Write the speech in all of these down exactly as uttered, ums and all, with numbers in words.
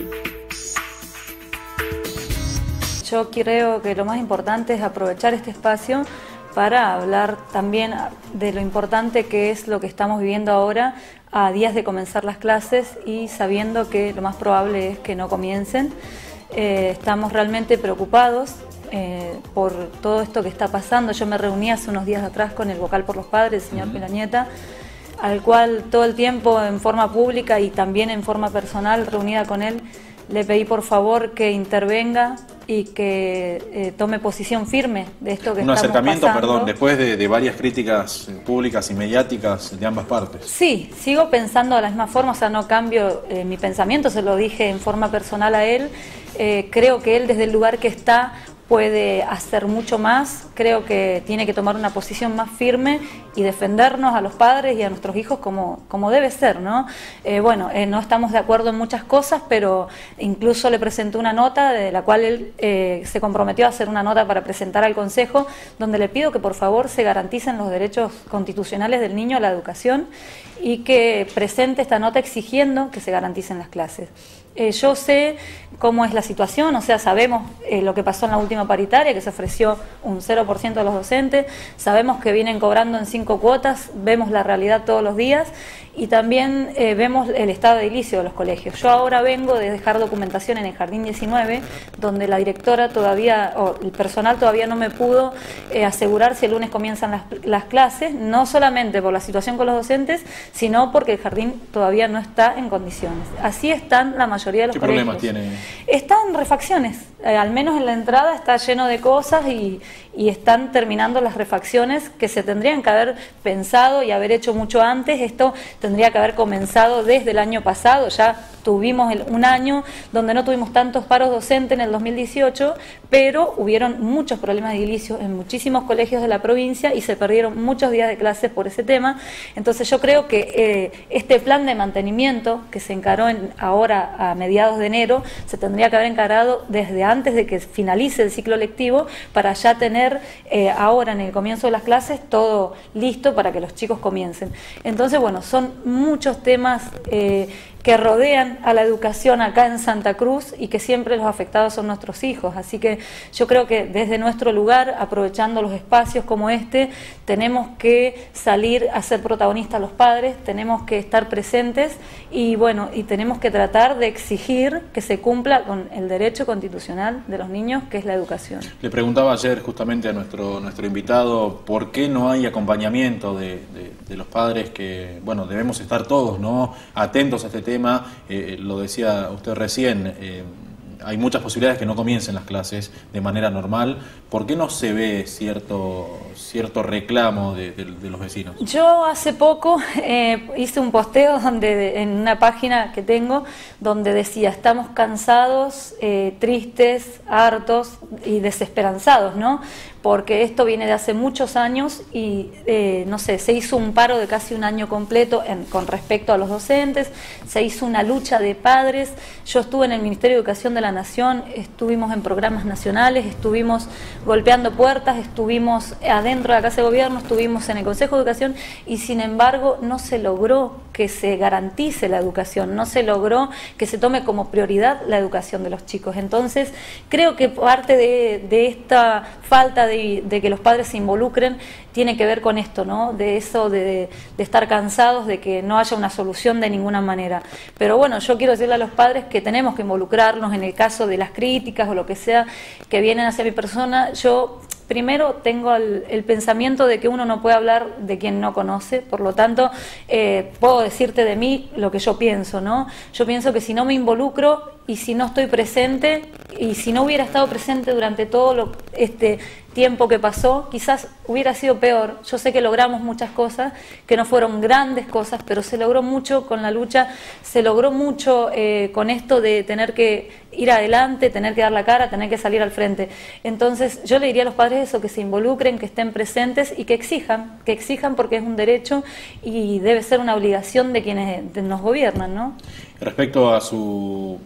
Yo creo que lo más importante es aprovechar este espacio para hablar también de lo importante que es lo que estamos viviendo ahora a días de comenzar las clases y sabiendo que lo más probable es que no comiencen. Eh, estamos realmente preocupados eh, por todo esto que está pasando. Yo me reuní hace unos días atrás con el vocal por los padres, el señor Pelanieta, al cual todo el tiempo en forma pública y también en forma personal, reunida con él, le pedí por favor que intervenga y que eh, tome posición firme de esto que Un estamos acercamiento, pasando. perdón, después de, de varias críticas públicas y mediáticas de ambas partes. Sí, sigo pensando de la misma forma, o sea, no cambio eh, mi pensamiento, se lo dije en forma personal a él. Eh, creo que él desde el lugar que está puede hacer mucho más, creo que tiene que tomar una posición más firme y defendernos a los padres y a nuestros hijos como, como debe ser, ¿no? Eh, bueno, eh, no estamos de acuerdo en muchas cosas, pero incluso le presenté una nota de la cual él eh, se comprometió a hacer una nota para presentar al Consejo, donde le pido que por favor se garanticen los derechos constitucionales del niño a la educación y que presente esta nota exigiendo que se garanticen las clases. Eh, yo sé cómo es la situación, o sea, sabemos eh, lo que pasó en la última paritaria, que se ofreció un cero por ciento a los docentes, sabemos que vienen cobrando en cinco cuotas, vemos la realidad todos los días y también eh, vemos el estado de edilicio de los colegios. Yo ahora vengo de dejar documentación en el Jardín diecinueve, donde la directora todavía, o el personal todavía no me pudo eh, asegurar si el lunes comienzan las, las clases, no solamente por la situación con los docentes, sino porque el jardín todavía no está en condiciones. Así están la mayoría de los ¿Qué colegios. problemas tiene? Están refacciones, eh, al menos en la entrada está lleno de cosas y, y están terminando las refacciones que se tendrían que haber pensado y haber hecho mucho antes. Esto tendría que haber comenzado desde el año pasado, ya tuvimos el, un año donde no tuvimos tantos paros docentes en el dos mil dieciocho, pero hubieron muchos problemas de edilicio en muchísimos colegios de la provincia y se perdieron muchos días de clases por ese tema. Entonces yo creo que eh, este plan de mantenimiento que se encaró en, ahora a mediados de enero, se tendría que haber encarado desde antes de que finalice el ciclo lectivo para ya tener eh, ahora en el comienzo de las clases todo listo para que los chicos comiencen. Entonces, bueno, son muchos temas eh, que rodean a la educación acá en Santa Cruz y que siempre los afectados son nuestros hijos. Así que yo creo que desde nuestro lugar, aprovechando los espacios como este, tenemos que salir a ser protagonistas los padres, tenemos que estar presentes y bueno, y tenemos que tratar de exigir que se cumpla con el derecho constitucional de los niños, que es la educación. Le preguntaba ayer justamente a nuestro, nuestro invitado por qué no hay acompañamiento de, de, de los padres, que bueno, debemos estar todos, ¿no?, atentos a este tema. Eh, lo decía usted recién, eh, hay muchas posibilidades que no comiencen las clases de manera normal. ¿Por qué no se ve cierto, cierto reclamo de, de, de los vecinos? Yo hace poco eh, hice un posteo donde, en una página que tengo donde decía: estamos cansados, eh, tristes, hartos y desesperanzados, ¿no? Porque esto viene de hace muchos años y, eh, no sé, se hizo un paro de casi un año completo en, con respecto a los docentes, se hizo una lucha de padres. Yo estuve en el Ministerio de Educación de la Nación, estuvimos en programas nacionales, estuvimos golpeando puertas, estuvimos adentro de la Casa de Gobierno, estuvimos en el Consejo de Educación y sin embargo no se logró que se garantice la educación, no se logró que se tome como prioridad la educación de los chicos. Entonces creo que parte de, de esta falta de, de que los padres se involucren tiene que ver con esto, ¿no? De eso de, de estar cansados, de que no haya una solución de ninguna manera. Pero bueno, yo quiero decirle a los padres que tenemos que involucrarnos en el caso de las críticas o lo que sea que vienen hacia mi persona. Yo primero tengo el, el pensamiento de que uno no puede hablar de quien no conoce, por lo tanto eh, puedo decirte de mí lo que yo pienso, ¿no? Yo pienso que si no me involucro y si no estoy presente y si no hubiera estado presente durante todo lo, este tiempo que pasó, quizás hubiera sido peor. Yo sé que logramos muchas cosas, que no fueron grandes cosas, pero se logró mucho con la lucha, se logró mucho eh, con esto de tener que ir adelante, tener que dar la cara, tener que salir al frente. Entonces yo le diría a los padres eso, que se involucren, que estén presentes y que exijan, que exijan porque es un derecho y debe ser una obligación de quienes nos gobiernan, ¿no? Respecto a su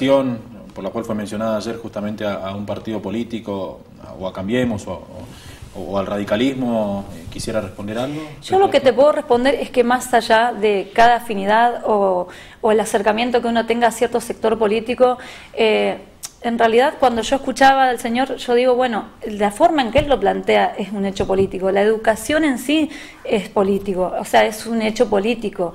vinculación, por la cual fue mencionada ayer, justamente a, a un partido político, a, o a Cambiemos, o, o al radicalismo? ¿Quisiera responder algo? Yo lo que te puedo responder es que más allá de cada afinidad o, o el acercamiento que uno tenga a cierto sector político, eh, en realidad cuando yo escuchaba al señor, yo digo, bueno, la forma en que él lo plantea es un hecho político, la educación en sí es político, o sea, es un hecho político.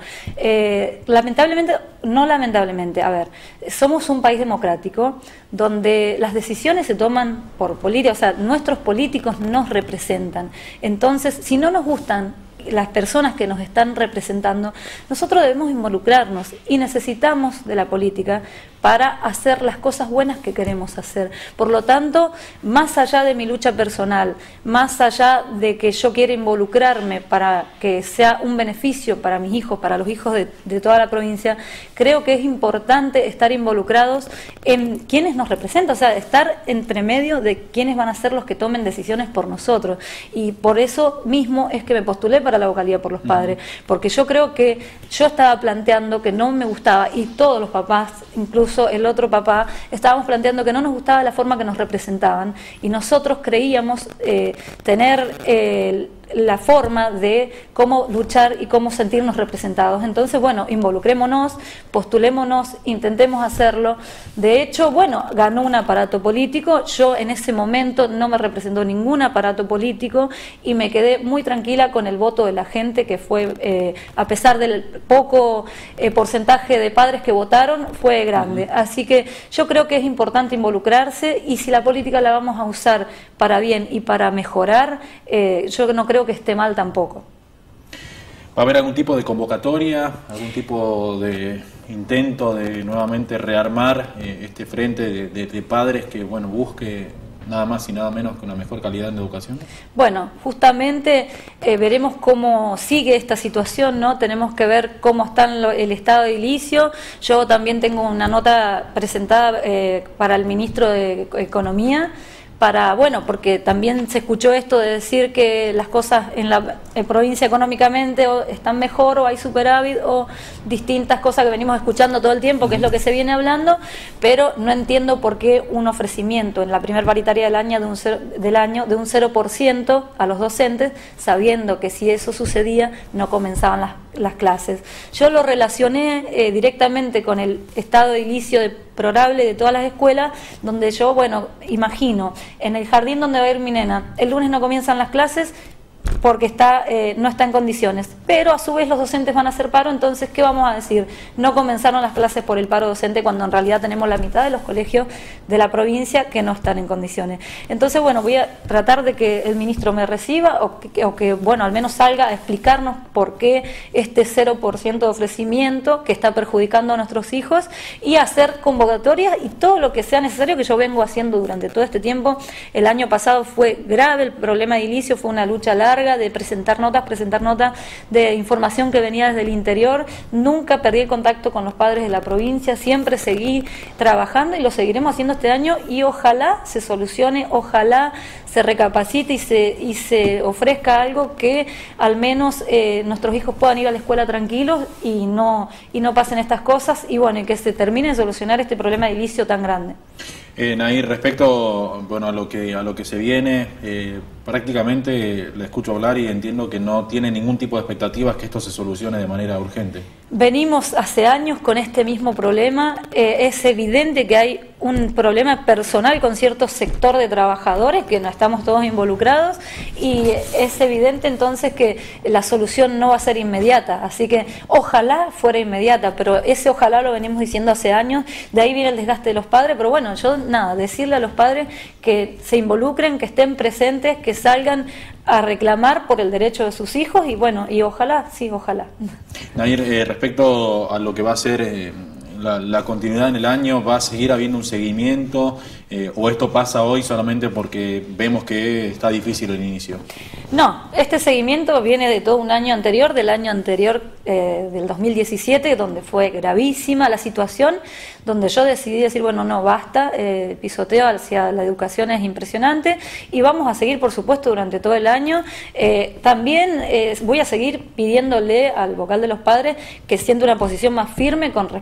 Eh, lamentablemente, no lamentablemente, a ver, somos un país democrático donde las decisiones se toman por política, o sea, nuestros políticos nos representan. Entonces, si no nos gustan las personas que nos están representando, nosotros debemos involucrarnos y necesitamos de la política para hacer las cosas buenas que queremos hacer. Por lo tanto, más allá de mi lucha personal, más allá de que yo quiera involucrarme para que sea un beneficio para mis hijos, para los hijos de, de toda la provincia, creo que es importante estar involucrados en quienes nos representan, o sea, estar entre medio de quienes van a ser los que tomen decisiones por nosotros. Y por eso mismo es que me postulé para la vocalía por los padres, porque yo creo que yo estaba planteando que no me gustaba, y todos los papás, incluso el otro papá, estábamos planteando que no nos gustaba la forma que nos representaban, y nosotros creíamos eh, tener eh, la forma de cómo luchar y cómo sentirnos representados. Entonces, bueno, involucrémonos, postulémonos, intentemos hacerlo. De hecho, bueno, ganó un aparato político, yo en ese momento no me representó ningún aparato político y me quedé muy tranquila con el voto de la gente, que fue, eh, a pesar del poco eh, porcentaje de padres que votaron, fue grande. Así que yo creo que es importante involucrarse, y si la política la vamos a usar para bien y para mejorar, eh, yo no creo que esté mal tampoco. ¿Va a haber algún tipo de convocatoria, algún tipo de intento de nuevamente rearmar eh, este frente de, de, de padres que, bueno, busque nada más y nada menos que una mejor calidad en educación? Bueno, justamente eh, veremos cómo sigue esta situación, ¿no? Tenemos que ver cómo está el estado de edilicio. Yo también tengo una nota presentada eh, para el ministro de Economía, para, bueno, porque también se escuchó esto de decir que las cosas en la en provincia económicamente o están mejor, o hay superávit, o distintas cosas que venimos escuchando todo el tiempo, que es lo que se viene hablando, pero no entiendo por qué un ofrecimiento en la primer paritaria del año de un cero, del año de un cero por ciento a los docentes, sabiendo que si eso sucedía no comenzaban las, las clases. Yo lo relacioné eh, directamente con el estado de edilicio deplorable de todas las escuelas, donde yo, bueno, imagino, en el jardín donde va a ir mi nena, el lunes no comienzan las clases porque está, eh, no está en condiciones, pero a su vez los docentes van a hacer paro. Entonces, ¿qué vamos a decir? No comenzaron las clases por el paro docente, cuando en realidad tenemos la mitad de los colegios de la provincia que no están en condiciones. Entonces, bueno, voy a tratar de que el ministro me reciba, o que, o que bueno, al menos salga a explicarnos por qué este cero por ciento de ofrecimiento que está perjudicando a nuestros hijos, y hacer convocatorias y todo lo que sea necesario, que yo vengo haciendo durante todo este tiempo. El año pasado fue grave el problema de edilicio, fue una lucha larga de presentar notas, presentar notas de información que venía desde el interior. Nunca perdí el contacto con los padres de la provincia, siempre seguí trabajando y lo seguiremos haciendo este año, y ojalá se solucione, ojalá se recapacite y se, y se ofrezca algo que al menos eh, nuestros hijos puedan ir a la escuela tranquilos y no, y no pasen estas cosas, y bueno, y que se termine de solucionar este problema de edilicio tan grande. Eh, Nair, respecto, bueno, a lo que a lo que se viene, eh, prácticamente le escucho hablar y entiendo que no tiene ningún tipo de expectativas que esto se solucione de manera urgente. Venimos hace años con este mismo problema. Eh, es evidente que hay un problema personal con cierto sector de trabajadores, que no estamos todos involucrados, y es evidente entonces que la solución no va a ser inmediata, así que ojalá fuera inmediata, pero ese ojalá lo venimos diciendo hace años. De ahí viene el desgaste de los padres, pero bueno, yo nada, decirle a los padres que se involucren, que estén presentes, que salgan a reclamar por el derecho de sus hijos, y bueno, y ojalá, sí, ojalá. Nair, eh, respecto a lo que va a ser eh, la, la continuidad en el año, ¿va a seguir habiendo un seguimiento eh, o esto pasa hoy solamente porque vemos que está difícil el inicio? No, este seguimiento viene de todo un año anterior, del año anterior, eh, del dos mil diecisiete, donde fue gravísima la situación, donde yo decidí decir, bueno, no, basta, el eh, pisoteo hacia la educación es impresionante, y vamos a seguir, por supuesto, durante todo el año. Eh, también eh, voy a seguir pidiéndole al vocal de los padres que sienta una posición más firme con respecto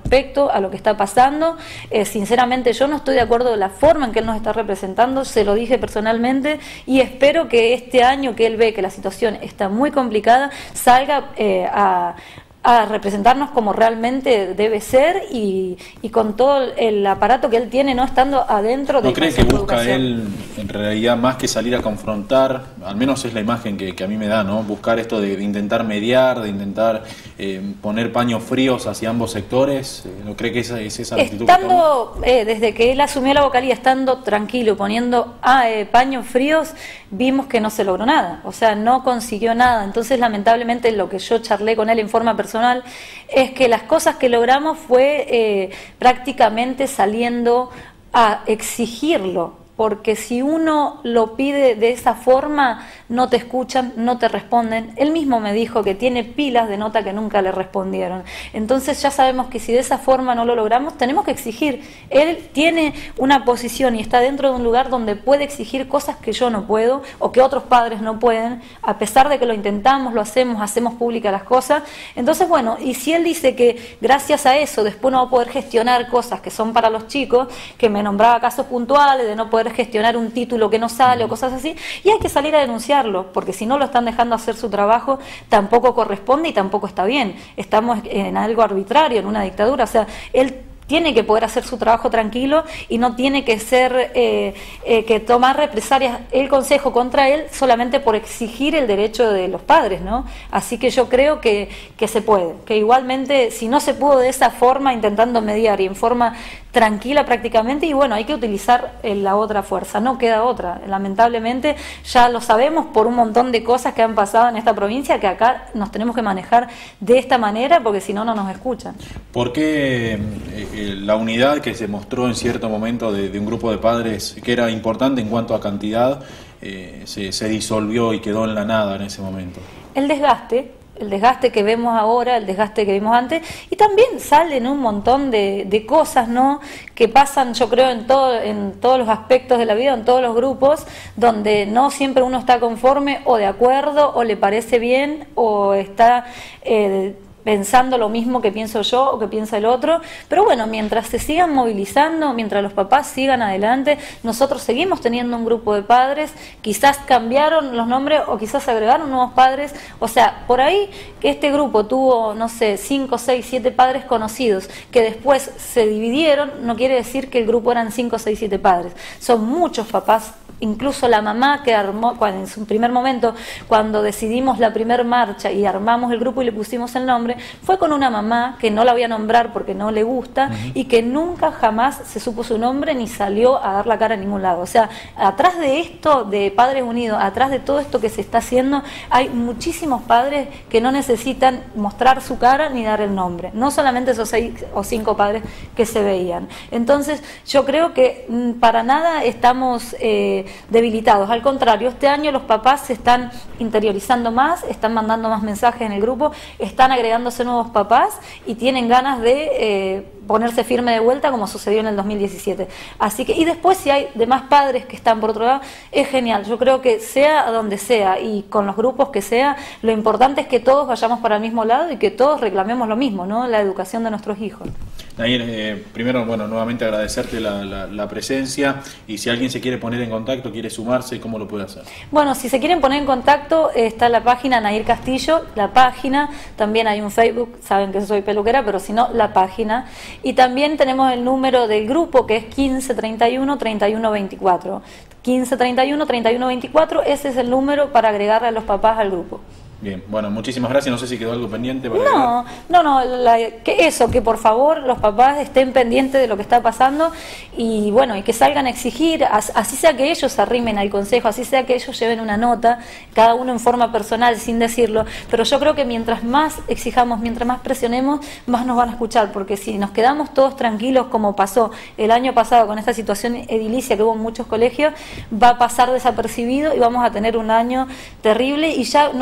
acuerdo a lo que está pasando. Eh, sinceramente yo no estoy de acuerdo de la forma en que él nos está representando, se lo dije personalmente, y espero que este año que él ve que la situación está muy complicada, salga eh, a... a representarnos como realmente debe ser y, y con todo el aparato que él tiene, no estando adentro de... ¿No cree que busca él en realidad más que salir a confrontar? Al menos es la imagen que, que a mí me da, ¿no? Buscar esto de, de intentar mediar, de intentar eh, poner paños fríos hacia ambos sectores. ¿No cree que esa es esa la actitud? Estando, eh, desde que él asumió la vocalía, estando tranquilo, poniendo ah, eh, paños fríos, vimos que no se logró nada, o sea, no consiguió nada. Entonces, lamentablemente, lo que yo charlé con él en forma personal es que las cosas que logramos fue eh, prácticamente saliendo a exigirlo, porque si uno lo pide de esa forma, no te escuchan, no te responden. Él mismo me dijo que tiene pilas de nota que nunca le respondieron. Entonces ya sabemos que si de esa forma no lo logramos, tenemos que exigir. Él tiene una posición y está dentro de un lugar donde puede exigir cosas que yo no puedo o que otros padres no pueden, a pesar de que lo intentamos, lo hacemos, hacemos públicas las cosas. Entonces, bueno, y si él dice que gracias a eso después no va a poder gestionar cosas que son para los chicos, que me nombraba casos puntuales de no poder gestionar un título que no sale o cosas así, y hay que salir a denunciarlo, porque si no lo están dejando hacer su trabajo, tampoco corresponde y tampoco está bien. Estamos en algo arbitrario, en una dictadura. O sea, él tiene que poder hacer su trabajo tranquilo y no tiene que ser eh, eh, que tomar represalias el consejo contra él solamente por exigir el derecho de los padres, ¿no? Así que yo creo que, que se puede, que igualmente si no se pudo de esa forma, intentando mediar y en forma tranquila prácticamente, y bueno, hay que utilizar eh, la otra fuerza, no queda otra. Lamentablemente ya lo sabemos por un montón de cosas que han pasado en esta provincia, que acá nos tenemos que manejar de esta manera porque si no, no nos escuchan. ¿Por qué eh, la unidad que se mostró en cierto momento de, de un grupo de padres que era importante en cuanto a cantidad eh, se, se disolvió y quedó en la nada en ese momento? El desgaste. El desgaste que vemos ahora, el desgaste que vimos antes, y también salen un montón de, de cosas, ¿no?, que pasan, yo creo, en todo, en todos los aspectos de la vida, en todos los grupos, donde no siempre uno está conforme o de acuerdo, o le parece bien, o está eh, pensando lo mismo que pienso yo o que piensa el otro, pero bueno, mientras se sigan movilizando, mientras los papás sigan adelante, nosotros seguimos teniendo un grupo de padres, quizás cambiaron los nombres o quizás agregaron nuevos padres, o sea, por ahí que este grupo tuvo, no sé, cinco, seis, siete padres conocidos, que después se dividieron, no quiere decir que el grupo eran cinco, seis, siete padres, son muchos papás. Incluso la mamá que armó, cuando, en su primer momento, cuando decidimos la primer marcha y armamos el grupo y le pusimos el nombre, fue con una mamá que no la voy a nombrar porque no le gusta, uh-huh, y que nunca jamás se supo su nombre ni salió a dar la cara a ningún lado. O sea, atrás de esto, de Padres Unidos, atrás de todo esto que se está haciendo, hay muchísimos padres que no necesitan mostrar su cara ni dar el nombre. No solamente esos seis o cinco padres que se veían. Entonces, yo creo que mmm, para nada estamos... Eh, debilitados, al contrario, este año los papás se están interiorizando más, están mandando más mensajes en el grupo, están agregándose nuevos papás y tienen ganas de eh, ponerse firme de vuelta como sucedió en el dos mil diecisiete. Así que, y después si hay demás padres que están por otro lado, es genial. Yo creo que sea a donde sea y con los grupos que sea, lo importante es que todos vayamos para el mismo lado y que todos reclamemos lo mismo, ¿no?, la educación de nuestros hijos. Nair, eh, primero, bueno, nuevamente agradecerte la, la, la presencia, y si alguien se quiere poner en contacto, quiere sumarse, ¿cómo lo puede hacer? Bueno, si se quieren poner en contacto, eh, está la página Nair Castillo, la página, también hay un Facebook, saben que soy peluquera, pero si no, la página, y también tenemos el número del grupo que es quince treinta y uno treinta y uno veinticuatro, quince treinta y uno treinta y uno veinticuatro, ese es el número para agregarle a los papás al grupo. Bien, bueno, muchísimas gracias. No sé si quedó algo pendiente para No, agregar. no, no, la, que eso, que por favor los papás estén pendientes de lo que está pasando y bueno, y que salgan a exigir, así sea que ellos arrimen al consejo, así sea que ellos lleven una nota, cada uno en forma personal sin decirlo, pero yo creo que mientras más exijamos, mientras más presionemos, más nos van a escuchar, porque si nos quedamos todos tranquilos como pasó el año pasado con esta situación edilicia que hubo en muchos colegios, va a pasar desapercibido y vamos a tener un año terrible y ya nuestros hijos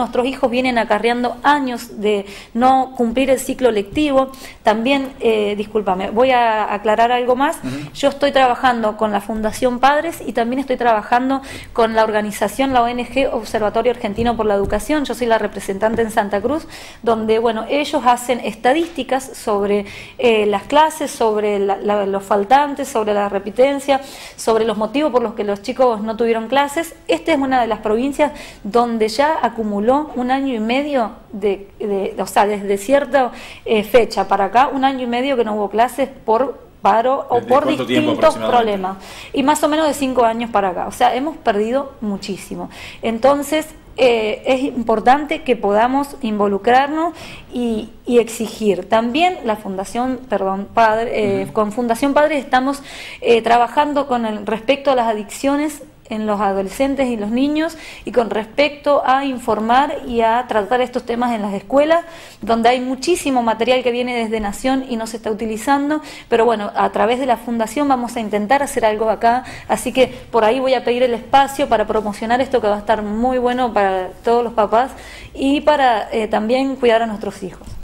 hijos vienen acarreando años de no cumplir el ciclo lectivo. También, eh, discúlpame, voy a aclarar algo más. Uh-huh. Yo estoy trabajando con la Fundación Padres y también estoy trabajando con la organización, la O N G Observatorio Argentino por la Educación. Yo soy la representante en Santa Cruz, donde, bueno, ellos hacen estadísticas sobre eh, las clases, sobre la, la, los faltantes, sobre la repitencia, sobre los motivos por los que los chicos no tuvieron clases. Esta es una de las provincias donde ya acumuló un año y medio de, de o sea, desde cierta eh, fecha para acá, un año y medio que no hubo clases por paro o por distintos problemas, y más o menos de cinco años para acá. O sea, hemos perdido muchísimo. Entonces, eh, es importante que podamos involucrarnos y, y exigir. También la Fundación, perdón, Padre, eh, uh-huh. con Fundación Padre estamos eh, trabajando con el respecto a las adicciones en los adolescentes y los niños, y con respecto a informar y a tratar estos temas en las escuelas, donde hay muchísimo material que viene desde Nación y no se está utilizando, pero bueno, a través de la Fundación vamos a intentar hacer algo acá, así que por ahí voy a pedir el espacio para promocionar esto, que va a estar muy bueno para todos los papás y para eh, también cuidar a nuestros hijos.